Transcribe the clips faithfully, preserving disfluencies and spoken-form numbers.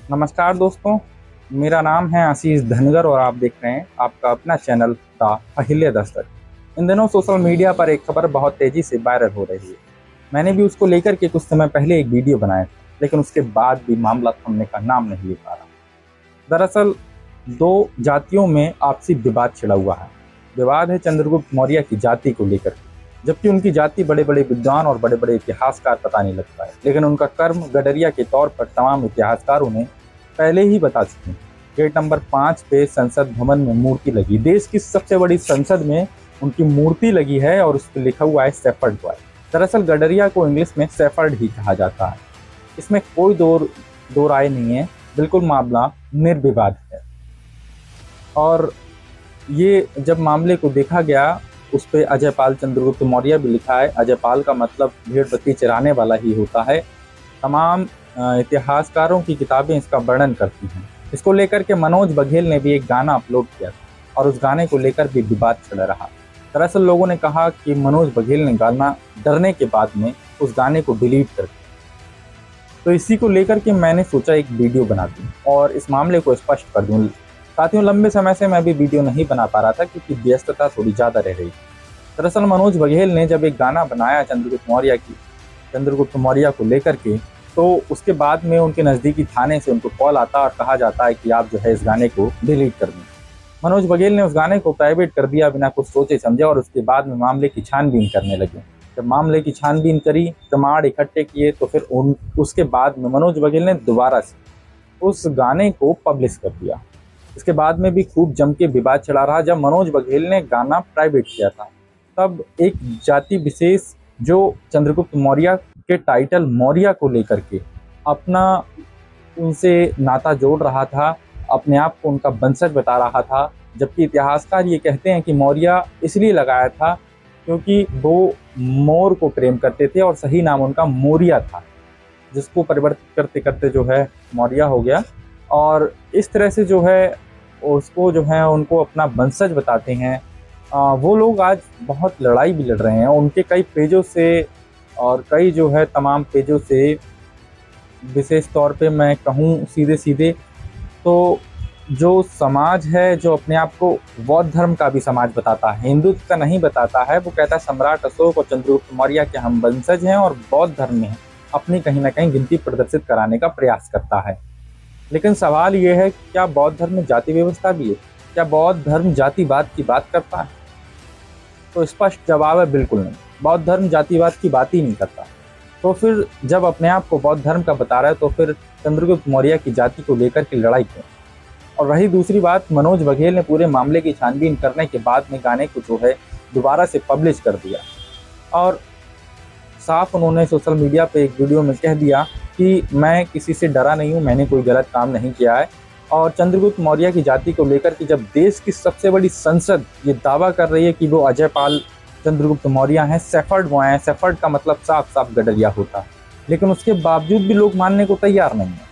नमस्कार दोस्तों, मेरा नाम है आशीष धनगर और आप देख रहे हैं आपका अपना चैनल द अहिल्या दस्तक। इन दिनों सोशल मीडिया पर एक खबर बहुत तेज़ी से वायरल हो रही है। मैंने भी उसको लेकर के कुछ समय पहले एक वीडियो बनाया था, लेकिन उसके बाद भी मामला थमने का नाम नहीं ले पा रहा। दरअसल दो जातियों में आपसी विवाद छिड़ा हुआ है। विवाद है चंद्रगुप्त मौर्य की जाति को लेकर, जबकि उनकी जाति बड़े बड़े विद्वान और बड़े बड़े इतिहासकार पता नहीं लगता है, लेकिन उनका कर्म गडरिया के तौर पर तमाम इतिहासकारों ने पहले ही बता चुके हैं। गेट नंबर पाँच पे संसद भवन में मूर्ति लगी, देश की सबसे बड़ी संसद में उनकी मूर्ति लगी है और उस पर लिखा हुआ है सेफर्ड बॉय। दरअसल गडरिया को इंग्लिश में सेफर्ड ही कहा जाता है। इसमें कोई दो दो राय नहीं है, बिल्कुल मामला निर्विवाद है। और ये जब मामले को देखा गया, उस पर अजयपाल चंद्रगुप्त मौर्य भी लिखा है। अजयपाल का मतलब भेड़ बकरी चराने वाला ही होता है। तमाम इतिहासकारों की किताबें इसका वर्णन करती हैं। इसको लेकर के मनोज बघेल ने भी एक गाना अपलोड किया था और उस गाने को लेकर भी विवाद छिड़ा रहा। दरअसल लोगों ने कहा कि मनोज बघेल ने गाना डरने के बाद में उस गाने को डिलीट कर दिया। तो इसी को लेकर के मैंने सोचा एक वीडियो बना दूँ और इस मामले को स्पष्ट कर दूँ। साथियों, लंबे समय से मैं भी वीडियो नहीं बना पा रहा था क्योंकि व्यस्तता थोड़ी ज़्यादा रह रही। दरअसल मनोज बघेल ने जब एक गाना बनाया चंद्रगुप्त मौर्य की चंद्रगुप्त मौर्य को लेकर के, तो उसके बाद में उनके नज़दीकी थाने से उनको कॉल आता और कहा जाता है कि आप जो है इस गाने को डिलीट कर दें। मनोज बघेल ने उस गाने को प्राइवेट कर दिया बिना कुछ सोचे समझे और उसके बाद में मामले की छानबीन करने लगे। जब मामले की छानबीन करी, प्रमाण इकट्ठे किए, तो फिर उन उसके बाद में मनोज बघेल ने दोबारा से उस गाने को पब्लिश कर दिया। इसके बाद में भी खूब जम के विवाद चला रहा। जब मनोज बघेल ने गाना प्राइवेट किया था, तब एक जाति विशेष जो चंद्रगुप्त मौर्य के टाइटल मौर्य को लेकर के अपना उनसे नाता जोड़ रहा था, अपने आप को उनका वंशज बता रहा था, जबकि इतिहासकार ये कहते हैं कि मौर्य इसलिए लगाया था क्योंकि वो मोर को प्रेम करते थे और सही नाम उनका मौर्य था, जिसको परिवर्तित करते करते जो है मौर्य हो गया। और इस तरह से जो है उसको जो है उनको अपना वंशज बताते हैं। आ, वो लोग आज बहुत लड़ाई भी लड़ रहे हैं। उनके कई पेजों से और कई जो है तमाम पेजों से, विशेष तौर पे मैं कहूँ सीधे सीधे तो जो समाज है जो अपने आप को बौद्ध धर्म का भी समाज बताता है, हिंदुत्व का नहीं बताता है, वो कहता है सम्राट अशोक और चंद्रगुप्त मौर्य के हम वंशज हैं और बौद्ध धर्म में अपनी कहीं ना कहीं गिनती प्रदर्शित कराने का प्रयास करता है। लेकिन सवाल ये है, क्या बौद्ध धर्म में जाति व्यवस्था भी है? क्या बौद्ध धर्म जातिवाद की बात करता है? तो स्पष्ट जवाब है, बिल्कुल नहीं। बौद्ध धर्म जातिवाद की बात ही नहीं करता। तो फिर जब अपने आप को बौद्ध धर्म का बता रहा है, तो फिर चंद्रगुप्त मौर्य की जाति को लेकर के लड़ाई क्यों? और रही दूसरी बात, मनोज बघेल ने पूरे मामले की छानबीन करने के बाद में गाने को जो है दोबारा से पब्लिश कर दिया और साफ उन्होंने सोशल मीडिया पे एक वीडियो में कह दिया कि मैं किसी से डरा नहीं हूँ, मैंने कोई गलत काम नहीं किया है। और चंद्रगुप्त मौर्य की जाति को लेकर के जब देश की सबसे बड़ी संसद ये दावा कर रही है कि वो अजयपाल चंद्रगुप्त मौर्य हैं, सेफर्ड बॉय हैं, सेफर्ड का मतलब साफ साफ गडरिया होता है, लेकिन उसके बावजूद भी लोग मानने को तैयार नहीं है।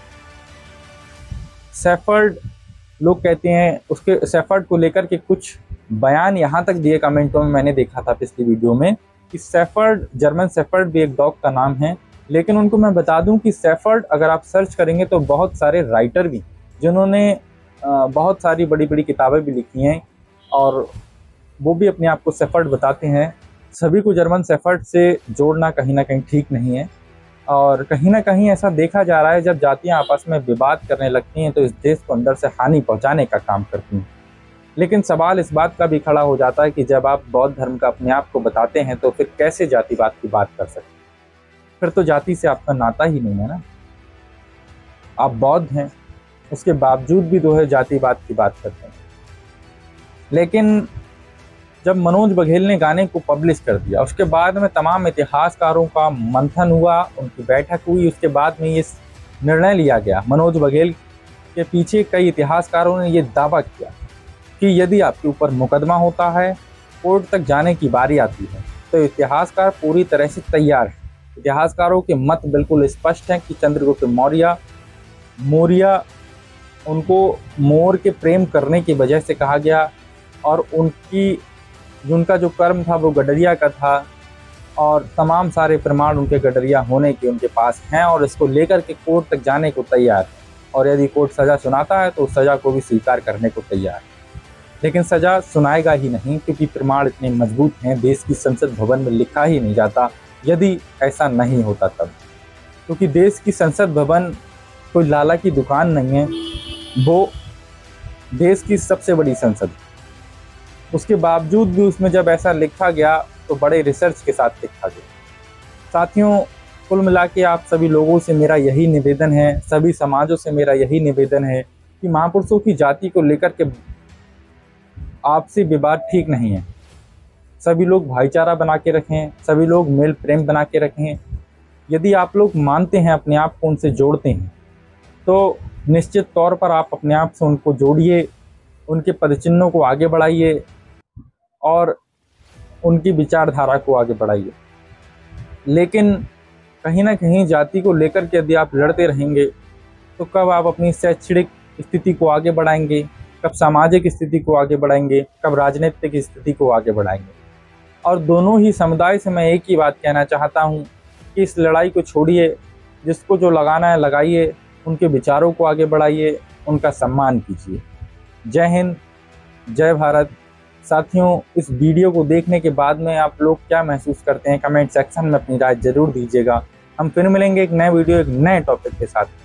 सेफर्ड लोग कहते हैं, उसके सेफर्ड को लेकर के कुछ बयान यहाँ तक दिए कमेंटों में, मैंने देखा था पिछली वीडियो में, कि सेफर्ड, जर्मन सेफर्ड भी एक डॉग का नाम है। लेकिन उनको मैं बता दूं कि सेफर्ड अगर आप सर्च करेंगे तो बहुत सारे राइटर भी, जिन्होंने बहुत सारी बड़ी बड़ी किताबें भी लिखी हैं और वो भी अपने आप को सेफर्ड बताते हैं, सभी को जर्मन सेफर्ड से जोड़ना कहीं ना कहीं ठीक नहीं है। और कहीं ना कहीं ऐसा देखा जा रहा है, जब जातियां आपस में विवाद करने लगती हैं तो इस देश को अंदर से हानि पहुंचाने का काम करती हैं। लेकिन सवाल इस बात का भी खड़ा हो जाता है कि जब आप बौद्ध धर्म का अपने आप को बताते हैं तो फिर कैसे जातिवाद की बात कर सकते हैं? फिर तो जाति से आपका नाता ही नहीं है ना। आप बौद्ध हैं, उसके बावजूद भी जो है जातिवाद की बात करते हैं। लेकिन जब मनोज बघेल ने गाने को पब्लिश कर दिया, उसके बाद में तमाम इतिहासकारों का मंथन हुआ, उनकी बैठक हुई, उसके बाद में ये निर्णय लिया गया। मनोज बघेल के पीछे कई इतिहासकारों ने ये दावा किया कि यदि आपके ऊपर मुकदमा होता है, कोर्ट तक जाने की बारी आती है, तो इतिहासकार पूरी तरह से तैयार है। इतिहासकारों के मत बिल्कुल स्पष्ट हैं कि चंद्रगुप्त मौर्य मौर्य उनको मोर के प्रेम करने की वजह से कहा गया और उनकी उनका जो कर्म था वो गडरिया का था और तमाम सारे प्रमाण उनके गडरिया होने के उनके पास हैं और इसको लेकर के कोर्ट तक जाने को तैयार है। और यदि कोर्ट सज़ा सुनाता है तो उस सज़ा को भी स्वीकार करने को तैयार है। लेकिन सज़ा सुनाएगा ही नहीं, क्योंकि प्रमाण इतने मजबूत हैं, देश की संसद भवन में लिखा ही नहीं जाता यदि ऐसा नहीं होता तब। क्योंकि देश की संसद भवन कोई लाला की दुकान नहीं है, वो देश की सबसे बड़ी संसद है। उसके बावजूद भी उसमें जब ऐसा लिखा गया तो बड़े रिसर्च के साथ लिखा गया। साथियों, कुल मिला के आप सभी लोगों से मेरा यही निवेदन है, सभी समाजों से मेरा यही निवेदन है कि महापुरुषों की जाति को लेकर के आपसी विवाद ठीक नहीं है। सभी लोग भाईचारा बना के रखें, सभी लोग मेल प्रेम बना के रखें। यदि आप लोग मानते हैं, अपने आप को उनसे जोड़ते हैं, तो निश्चित तौर पर आप अपने आप से उनको जोड़िए, उनके पदचिन्हों को आगे बढ़ाइए और उनकी विचारधारा को आगे बढ़ाइए। लेकिन कहीं ना कहीं जाति को लेकर के यदि आप लड़ते रहेंगे तो कब आप अपनी शैक्षणिक स्थिति को आगे बढ़ाएंगे, कब सामाजिक स्थिति को आगे बढ़ाएंगे, कब राजनीतिक स्थिति को आगे बढ़ाएंगे। और दोनों ही समुदाय से मैं एक ही बात कहना चाहता हूँ कि इस लड़ाई को छोड़िए, जिसको जो लगाना है लगाइए, उनके विचारों को आगे बढ़ाइए, उनका सम्मान कीजिए। जय हिंद, जय भारत। साथियों, इस वीडियो को देखने के बाद में आप लोग क्या महसूस करते हैं, कमेंट सेक्शन में अपनी राय जरूर दीजिएगा। हम फिर मिलेंगे एक नए वीडियो, एक नए टॉपिक के साथ।